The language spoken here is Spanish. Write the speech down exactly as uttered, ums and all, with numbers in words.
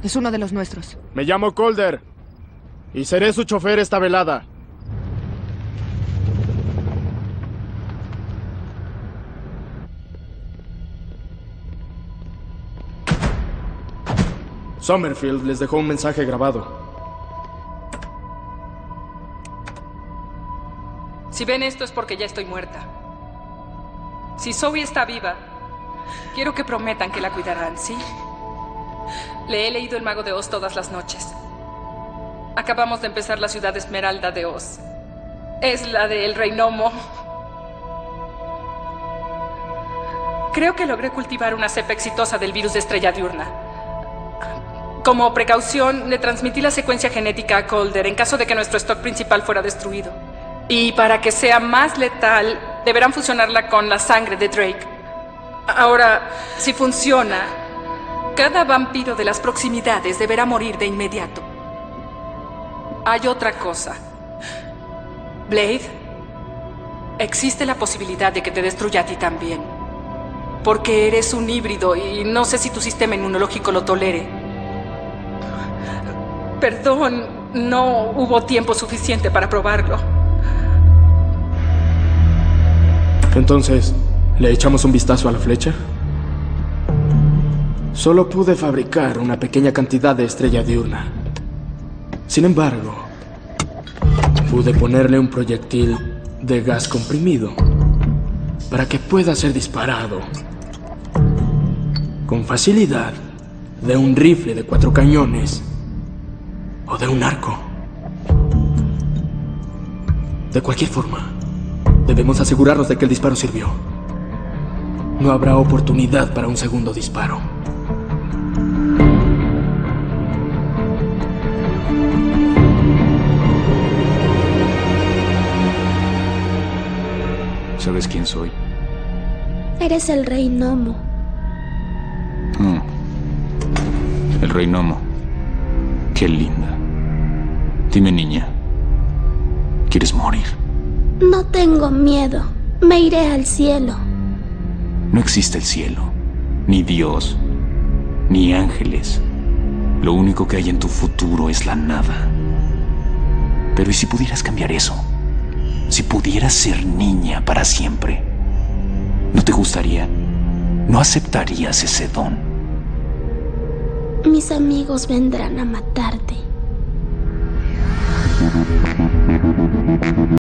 Es uno de los nuestros. Me llamo Calder y seré su chofer esta velada. Summerfield les dejó un mensaje grabado. Si ven esto es porque ya estoy muerta. Si Zoe está viva, quiero que prometan que la cuidarán, ¿sí? Le he leído El Mago de Oz todas las noches. Acabamos de empezar la ciudad Esmeralda de Oz. Es la del Rey Gnomo. Creo que logré cultivar una cepa exitosa del virus de Estrella Diurna. Como precaución, le transmití la secuencia genética a Calder en caso de que nuestro stock principal fuera destruido. Y para que sea más letal, deberán fusionarla con la sangre de Drake. Ahora, si funciona, cada vampiro de las proximidades deberá morir de inmediato. Hay otra cosa. Blade, existe la posibilidad de que te destruya a ti también. Porque eres un híbrido y no sé si tu sistema inmunológico lo tolere. Perdón, no hubo tiempo suficiente para probarlo. Entonces, ¿le echamos un vistazo a la flecha? Solo pude fabricar una pequeña cantidad de Estrella Diurna. Sin embargo, pude ponerle un proyectil de gas comprimido para que pueda ser disparado con facilidad de un rifle de cuatro cañones o de un arco. De cualquier forma, debemos asegurarnos de que el disparo sirvió. No habrá oportunidad para un segundo disparo. ¿Sabes quién soy? Eres el Rey Gnomo. Mm. El Rey Gnomo. Qué linda. Dime, niña, ¿quieres morir? No tengo miedo. Me iré al cielo. No existe el cielo, ni Dios, ni ángeles. Lo único que hay en tu futuro es la nada. Pero ¿y si pudieras cambiar eso? Si pudieras ser niña para siempre, ¿no te gustaría? ¿No aceptarías ese don? Mis amigos vendrán a matarte.